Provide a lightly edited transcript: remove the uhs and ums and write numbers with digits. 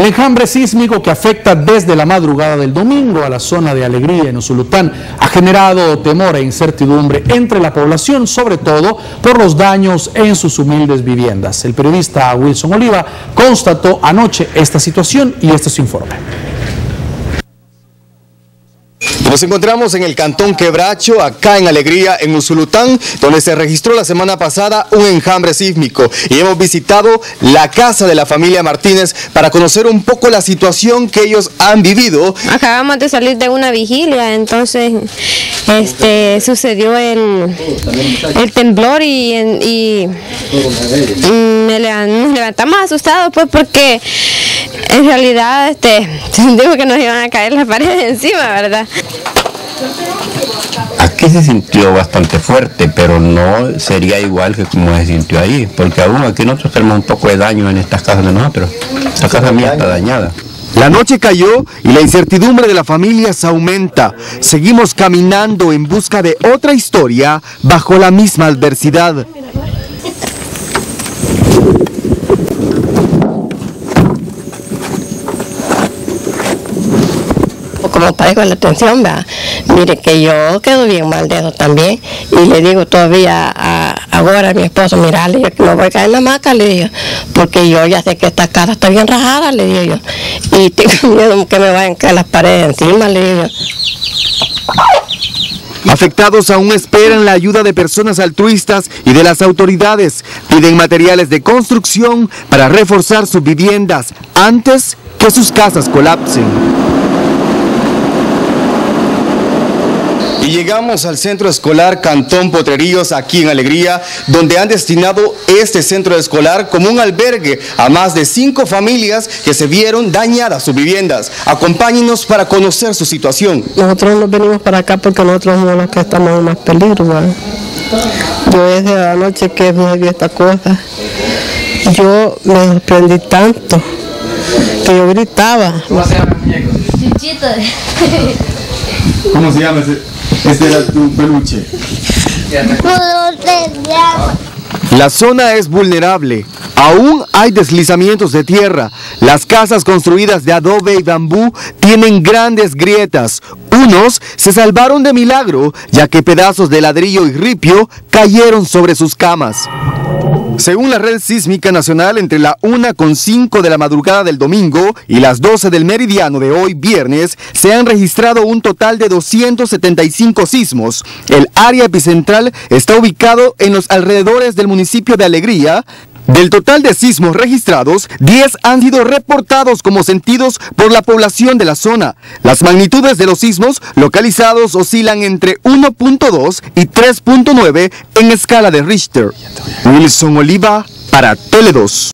El enjambre sísmico que afecta desde la madrugada del domingo a la zona de Alegría en Usulután ha generado temor e incertidumbre entre la población, sobre todo por los daños en sus humildes viviendas. El periodista Wilson Oliva constató anoche esta situación y este es su informe. Nos encontramos en el cantón Quebracho, acá en Alegría, en Usulután, donde se registró la semana pasada un enjambre sísmico. Y hemos visitado la casa de la familia Martínez para conocer un poco la situación que ellos han vivido. Acabamos de salir de una vigilia, entonces sucedió el temblor y nos levantamos asustados, pues, porque en realidad digo que nos iban a caer las paredes encima, ¿verdad? Aquí se sintió bastante fuerte, pero no sería igual que como se sintió ahí, porque aún aquí nosotros tenemos un poco de daño en estas casas de nosotros. Esta casa mía está dañada. La noche cayó y la incertidumbre de la familia se aumenta. Seguimos caminando en busca de otra historia bajo la misma adversidad. Como parezco la atención, ¿verdad? Mire que yo quedo bien mal de eso también, y le digo todavía ahora a mi esposo, mira, le digo que me voy a caer en la hamaca, le digo, porque yo ya sé que esta casa está bien rajada, le digo yo, y tengo miedo que me vayan a caer las paredes encima, le digo. Afectados aún esperan la ayuda de personas altruistas y de las autoridades. Piden materiales de construcción para reforzar sus viviendas antes que sus casas colapsen. Y llegamos al centro escolar Cantón Potrerillos, aquí en Alegría, donde han destinado este centro escolar como un albergue a más de 5 familias que se vieron dañadas sus viviendas. Acompáñenos para conocer su situación. Nosotros nos venimos para acá porque nosotros somos los que estamos en más peligro, ¿verdad? Yo desde la noche que vi esta cosa, yo me sorprendí tanto que yo gritaba. ¿Cómo se llama el muñeco? Chuchito. ¿Cómo se llama ese? Este era tu peluche. La zona es vulnerable. Aún hay deslizamientos de tierra. Las casas construidas de adobe y bambú tienen grandes grietas. Unos se salvaron de milagro, ya que pedazos de ladrillo y ripio cayeron sobre sus camas. Según la Red Sísmica Nacional, entre la 1:05 de la madrugada del domingo y las 12 del meridiano de hoy viernes, se han registrado un total de 275 sismos. El área epicentral está ubicado en los alrededores del municipio de Alegría. Del total de sismos registrados, 10 han sido reportados como sentidos por la población de la zona. Las magnitudes de los sismos localizados oscilan entre 1.2 y 3.9 en escala de Richter. Wilson Oliva para Tele 2.